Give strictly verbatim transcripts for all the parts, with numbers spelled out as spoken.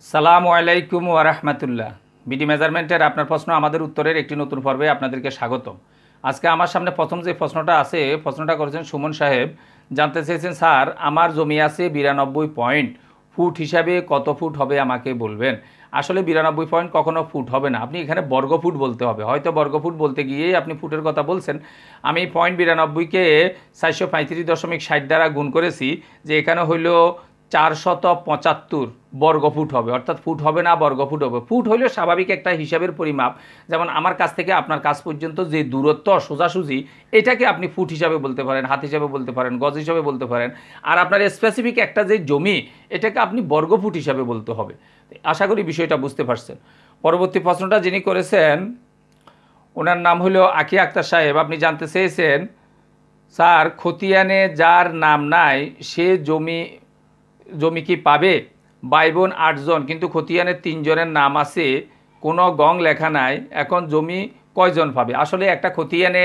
সালামু আলাইকুম ওয়া রাহমাতুল্লাহ। বিডি মেজারমেন্টের আপনার প্রশ্ন আমাদের উত্তরের একটি নতুন পর্বে আপনাদেরকে স্বাগতম। আজকে আমার সামনে প্রথম যে প্রশ্নটা আছে, প্রশ্নটা করেছেন সুমন সাহেব। জানতে চেয়েছেন, স্যার আমার জমি আছে বিরানব্বই পয়েন্ট, ফুট হিসাবে কত ফুট হবে আমাকে বলবেন। আসলে বিরানব্বই পয়েন্ট কখনো ফুট হবে না, আপনি এখানে বর্গ ফুট বলতে হবে। হয়তো বর্গ ফুট বলতে গিয়েই আপনি ফুটের কথা বলছেন। আমি পয়েন্ট বিরানব্বইকে চারশো পঁয়ত্রিশ দশমিক ষাট দ্বারা গুণ করেছি, যে এখানে হইল চারশত পঁচাত্তর বর্গফুট হবে, অর্থাৎ ফুট হবে না, বর্গফুট হবে। ফুট হইল স্বাভাবিক একটা হিসাবের পরিমাপ। যেমন আমার কাছ থেকে আপনার কাছ পর্যন্ত যে দূরত্ব সোজাসুজি, এটাকে আপনি ফুট হিসাবে বলতে পারেন, হাত হিসাবে বলতে পারেন, গজ হিসাবে বলতে পারেন। আর আপনার স্পেসিফিক একটা যে জমি, এটাকে আপনি বর্গফুট হিসাবে বলতে হবে। আশা করি বিষয়টা বুঝতে পারছেন। পরবর্তী প্রশ্নটা যিনি করেছেন, ওনার নাম হলো আকি আক্তার সাহেব। আপনি জানতে চেয়েছেন, স্যার খতিয়ানে যার নাম নাই সে জমি জমি কি পাবে? ভাই বোন আটজন, কিন্তু খতিয়ানের তিনজনের নাম আছে, কোনো গং লেখা নাই, এখন জমি কয়জন পাবে? আসলে একটা খতিয়ানে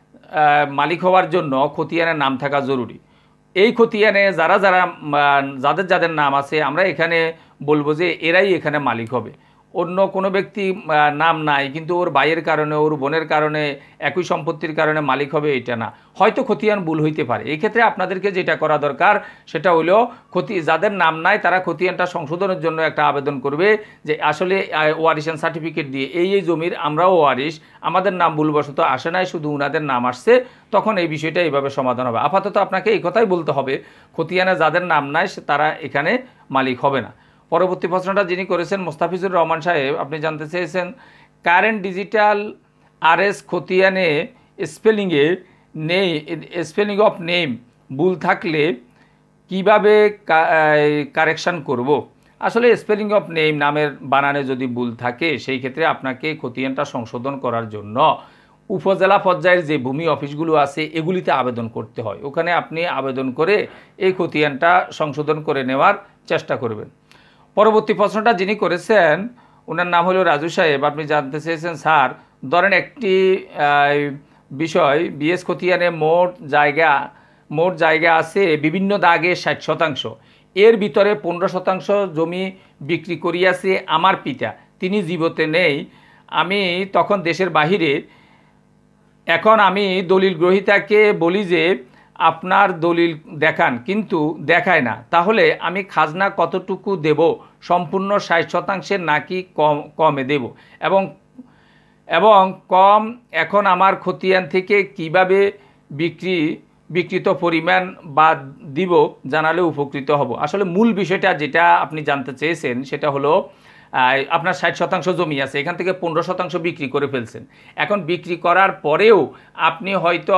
মালিক হওয়ার জন্য খতিয়ানের নাম থাকা জরুরি। এই খতিয়ানে যারা যারা যাদের যাদের নাম আছে, আমরা এখানে বলবো যে এরাই এখানে মালিক হবে। অন্য কোনো ব্যক্তি নাম নাই কিন্তু ওর ভাইয়ের কারণে, ওর বোনের কারণে, একই সম্পত্তির কারণে মালিক হবে, এটা না। হয়তো খতিয়ান ভুল হইতে পারে। এই ক্ষেত্রে আপনাদেরকে যেটা করা দরকার সেটা হলো, খতি যাদের নাম নাই তারা খতিয়ানটা সংশোধনের জন্য একটা আবেদন করবে, যে আসলে ওয়ারিশন সার্টিফিকেট দিয়ে এই এই জমির আমরাও ওয়ারিশ, আমাদের নাম ভুলবশত আসে নাই, শুধু উনাদের নাম আসছে, তখন এই বিষয়টা এইভাবে সমাধান হবে। আপাতত আপনাকে এই কথাই বলতে হবে, খতিয়ানে যাদের নাম নাই তারা এখানে মালিক হবে না। পরবর্তী প্রশ্নটা যিনি করেছেন মোস্তাফিজুর রহমান সাহেব, আপনি জানতে চেয়েছেন, কারেন্ট ডিজিটাল আরএস খতিয়ানে স্পেলিংয়ে নেই, স্পেলিং অফ নেম ভুল থাকলে কিভাবে কারেকশান করব? আসলে স্পেলিং অফ নেম, নামের বানানে যদি ভুল থাকে, সেই ক্ষেত্রে আপনাকে খতিয়ানটা সংশোধন করার জন্য উপজেলা পর্যায়ের যে ভূমি অফিসগুলো আছে এগুলিতে আবেদন করতে হয়। ওখানে আপনি আবেদন করে এই খতিয়ানটা সংশোধন করে নেওয়ার চেষ্টা করবেন। পরবর্তী প্রশ্নটা যিনি করেছেন, ওনার নাম হলো রাজু সাহেব। আপনি জানতে চেয়েছেন, স্যার ধরেন একটি বিষয়, বিএস খতিয়ানে মোট জায়গা মোট জায়গা আছে বিভিন্ন দাগে ষাট শতাংশ, এর ভিতরে পনেরো শতাংশ জমি বিক্রি করিয়াছে আমার পিতা, তিনি জীবতে নেই, আমি তখন দেশের বাহিরে। এখন আমি দলিল গ্রহীতাকে বলি যে আপনার দলিল দেখান, কিন্তু দেখায় না, তাহলে আমি খাজনা কতটুকু দেব? সম্পূর্ণ ষাট শতাংশের নাকি কম কমে দেব? এবং এবং কম এখন আমার খতিয়ান থেকে কিভাবে বিক্রি বিকৃত পরিমাণ বাদ দিব জানালে উপকৃত হব। আসলে মূল বিষয়টা যেটা আপনি জানতে চেয়েছেন সেটা হলো, আপনার ষাট শতাংশ জমি আছে, এখান থেকে পনেরো শতাংশ বিক্রি করে ফেলছেন। এখন বিক্রি করার পরেও আপনি হয়তো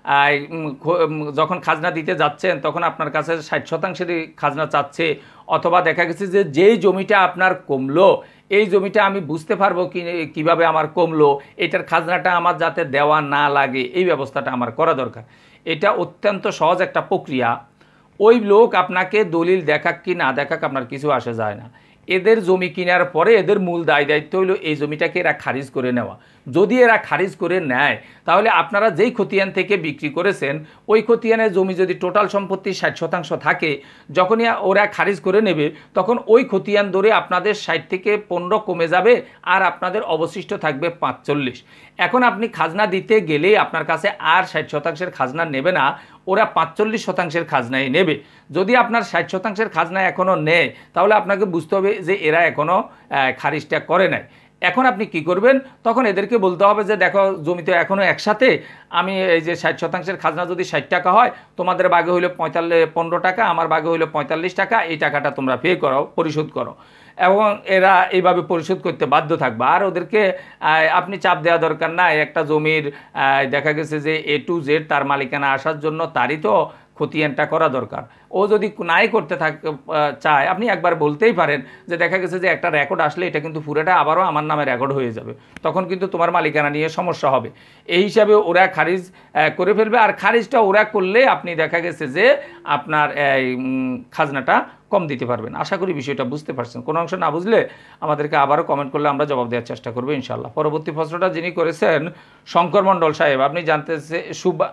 যখন খাজনা দিতে যাচ্ছেন তখন আপনার কাছে ষাট শতাংশের খাজনা চাচ্ছে, অথবা দেখা গেছে যে যেই জমিটা আপনার কমলো, এই জমিটা আমি বুঝতে পারবো কি কীভাবে আমার কমলো, এটার খাজনাটা আমার যাতে দেওয়া না লাগে, এই ব্যবস্থাটা আমার করা দরকার। এটা অত্যন্ত সহজ একটা প্রক্রিয়া। ওই লোক আপনাকে দলিল দেখাক কি না দেখাক আপনার কিছু আসে যায় না। এদের জমি কেনার পরে এদের মূল দায় দায়িত্ব হলো এই জমিটাকে এরা খারিজ করে নেওয়া। যদি এরা খারিজ করে নেয়, তাহলে আপনারা যেই খতিয়ান থেকে বিক্রি করেছেন ওই খতিয়ানের জমি যদি টোটাল সম্পত্তি ষাট শতাংশ থাকে, যখনই ওরা খারিজ করে নেবে তখন ওই খতিয়ান ধরে আপনাদের ষাট থেকে পনেরো কমে যাবে, আর আপনাদের অবশিষ্ট থাকবে পাঁচচল্লিশ। এখন আপনি খাজনা দিতে গেলে আপনার কাছে আর ষাট শতাংশের খাজনা নেবে না, ওরা পাঁচচল্লিশ শতাংশের খাজনাই নেবে। যদি আপনার ষাট শতাংশের খাজনা এখনও নেয়, তাহলে আপনাকে বুঝতে হবে যে এরা এখনও খারিজটা করে নাই। এখন আপনি কি করবেন? তখন এদেরকে বলতে হবে যে দেখো জমি তো এখনও একসাথে, আমি এই যে ষাট শতাংশের খাজনা যদি ষাট টাকা হয়, তোমাদের বাগে হইলো পঁয়তাল্লিশ পনেরো টাকা, আমার বাগে হইলো পঁয়তাল্লিশ টাকা, এই টাকাটা তোমরা পে করো, পরিশোধ করো। এবং এরা এইভাবে পরিশোধ করতে বাধ্য থাকবে। আর ওদেরকে আপনি চাপ দেওয়া দরকার নাই। একটা জমির দেখা গেছে যে এ টু জেড তার মালিকানা আসার জন্য তারই তো খতিয়ানটা করা দরকার। ও যদি নাই করতে থাক চায়, আপনি একবার বলতেই পারেন যে দেখা গেছে যে একটা রেকর্ড আসলে এটা কিন্তু পুরোটা আবারও আমার নামে রেকর্ড হয়ে যাবে, তখন কিন্তু তোমার মালিকানা নিয়ে সমস্যা হবে। এই হিসাবে ওরা খারিজ করে ফেলবে। আর খারিজটা ওরা করলে আপনি দেখা গেছে যে আপনার এই খাজনাটা কম দিতে পারবেন। আশা করি বিষয়টা বুঝতে পারছেন। কোনো অংশ না বুঝলে আমাদেরকে আবারও কমেন্ট করলে আমরা জবাব দেওয়ার চেষ্টা করবো ইনশাল্লাহ। পরবর্তী প্রশ্নটা যিনি করেছেন শঙ্কর মণ্ডল সাহেব, আপনি জানতে সুবা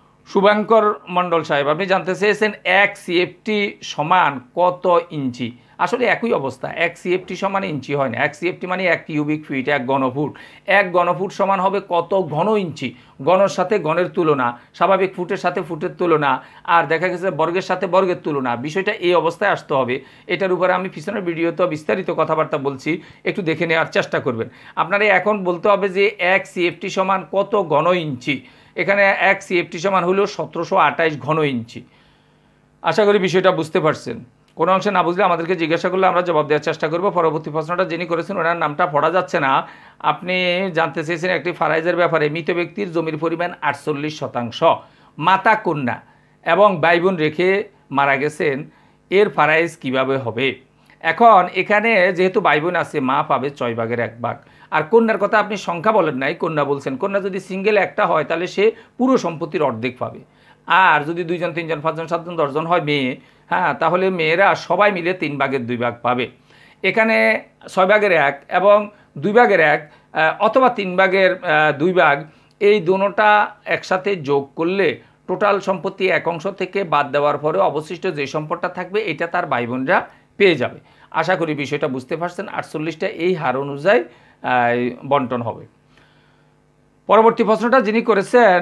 শুভাঙ্কর মণ্ডল সাহেব, আপনি জানতে চেয়েছেন এক সিএফটি সমান কত ইঞ্চি? আসলে একই অবস্থা। এক সিএফটি সমান ইঞ্চি হয় না। এক সিএফটি মানে এক কিউবিক ফিট, এক ঘনফুট। এক ঘনফুট সমান হবে কত ঘন ইঞ্চি। ঘনর সাথে ঘনের তুলনা, স্বাভাবিক ফুটের সাথে ফুটের তুলনা, আর দেখা গেছে বর্গের সাথে বর্গের তুলনা। বিষয়টা এই অবস্থায় আসতে হবে। এটার উপরে আমি পিছনের ভিডিওতে বিস্তারিত কথাবার্তা বলছি, একটু দেখে নেওয়ার চেষ্টা করবেন। আপনারা এখন বলতে হবে যে এক সিএফটি সমান কত ঘন ইঞ্চি। এখানে এক সিএফটি সমান হলো সতেরোশো আঠাইশ ঘন ইঞ্চি। আশা করি বিষয়টা বুঝতে পারছেন। কোনো অংশে না বুঝলে আমাদেরকে জিজ্ঞাসা করলে আমরা জবাব দেওয়ার চেষ্টা করব। পরবর্তী প্রশ্নটা যিনি করেছেন ওনার নামটা পড়া যাচ্ছে না। আপনি জানতে চেয়েছেন একটি ফারাইজের ব্যাপারে। মৃত ব্যক্তির জমির পরিমাণ আটচল্লিশ শতাংশ, মাতা কন্যা এবং ভাই বোন রেখে মারা গেছেন, এর ফারাইজ কিভাবে হবে? এখন এখানে যেহেতু ভাই বোন আছে, মা পাবে ছয় ভাগের এক ভাগ। আর কন্যার কথা আপনি সংখ্যা বলেন নাই, কন্যা বলছেন। কন্যা যদি সিঙ্গেল একটা হয় তাহলে সে পুরো সম্পত্তির অর্ধেক পাবে। আর যদি দুইজন তিনজন পাঁচজন সাতজন দশজন হয় মেয়ে, হ্যাঁ, তাহলে মেয়েরা সবাই মিলে তিন ভাগের দুই ভাগ পাবে। এখানে ছয় ভাগের এক এবং দুই ভাগের এক অথবা তিন ভাগের দুই ভাগ, এই দুটোটা একসাথে যোগ করলে টোটাল সম্পত্তি এক অংশ থেকে বাদ দেওয়ার পরে অবশিষ্ট যে সম্পদটা থাকবে এটা তার ভাই বোনরা পেয়ে যাবে। আশা করি বিষয়টা বুঝতে পারছেন। আটচল্লিশটা এই হার অনুযায়ী বন্টন হবে। পরবর্তী প্রশ্নটা যিনি করেছেন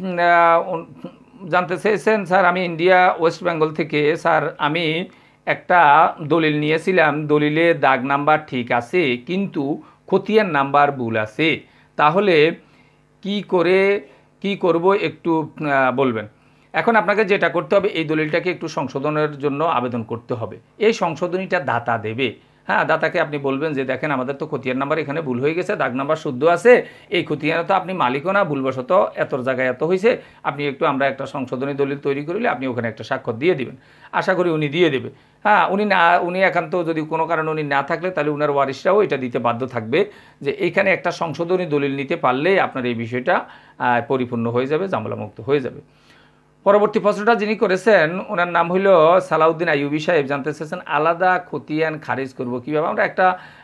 জানতে চেয়েছেন, স্যার আমি ইন্ডিয়া ওয়েস্ট বেঙ্গল থেকে, স্যার আমি একটা দলিল নিয়েছিলাম, দলিলে দাগ নাম্বার ঠিক আছে কিন্তু খতিয়ান নাম্বার ভুল আছে, তাহলে কি করে কি করব একটু বলবেন। এখন আপনাকে যেটা করতে হবে, এই দলিলটাকে একটু সংশোধনের জন্য আবেদন করতে হবে। এই সংশোধনীটা দাতা দেবে। হ্যাঁ, দাতাকে আপনি বলবেন যে দেখেন আমাদের তো খতিয়ান নাম্বার এখানে ভুল হয়ে গেছে, দাগ নাম্বার শুদ্ধ আছে, এই খতিয়ানে তো আপনি মালিকও না, ভুলবশত এত জায়গায় এত হয়েছে, আপনি একটু আমরা একটা সংশোধনী দলিল তৈরি করলে আপনি ওখানে একটা স্বাক্ষর দিয়ে দিবেন। আশা করি উনি দিয়ে দেবে। হ্যাঁ, উনি না উনি একান্ত যদি কোনো কারণে উনি না থাকলে তাহলে উনার ওয়ারিশরাও এটা দিতে বাধ্য থাকবে যে এইখানে একটা সংশোধনী দলিল নিতে পারলেই আপনার এই বিষয়টা পরিপূর্ণ হয়ে যাবে, ঝামেলামুক্ত হয়ে যাবে। পরবর্তী প্রশ্নটা যিনি করেছেন ওনার নাম হইল সালাউদ্দিন আইয়ুবী সাহেব। জানতে চেয়েছেন আলাদা খতিয়ান খারিজ করব কীভাবে। আমরা একটা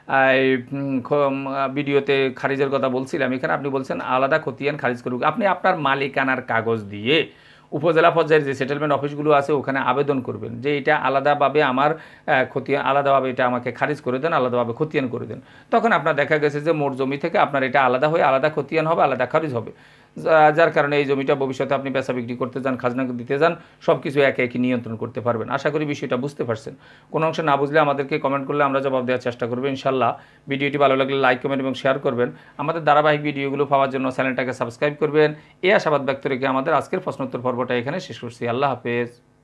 ভিডিওতে খারিজের কথা বলছিলাম, এখানে আপনি বলছেন আলাদা খতিয়ান খারিজ করব। আপনি আপনার মালিকানার কাগজ দিয়ে উপজেলা পর্যায়ের যে সেটেলমেন্ট অফিসগুলো আছে ওখানে আবেদন করবেন যে এটা আলাদাভাবে আমার খতিয়ান, আলাদাভাবে এটা আমাকে খারিজ করে দেন, আলাদাভাবে খতিয়ান করে দেন। তখন আপনার দেখা গেছে যে মোট জমি থেকে আপনার এটা আলাদা হয়ে আলাদা খতিয়ান হবে, আলাদা খারিজ হবে, যার কারণে এই জমিটা ভবিষ্যতে আপনি বেচা বিক্রি করতে যান, খাজনা দিতে যান, সব কিছু একে একে নিয়ন্ত্রণ করতে পারবেন। আশা করি বিষয়টা বুঝতে পারছেন। কোনো অংশ না বুঝলে আমাদেরকে কমেন্ট করলে আমরা জবাব দেওয়ার চেষ্টা করবো ইনশাল্লাহ। ভিডিওটি ভালো লাগলে লাইক কমেন্ট এবং শেয়ার করবেন। আমাদের ধারাবাহিক ভিডিওগুলো পাওয়ার জন্য চ্যানেলটাকে সাবস্ক্রাইব করবেন। এই আশাবাদ ব্যক্ত রেখে আমাদের আজকের প্রশ্নোত্তর পর্বটা এখানে শেষ করছি। আল্লাহ হাফেজ।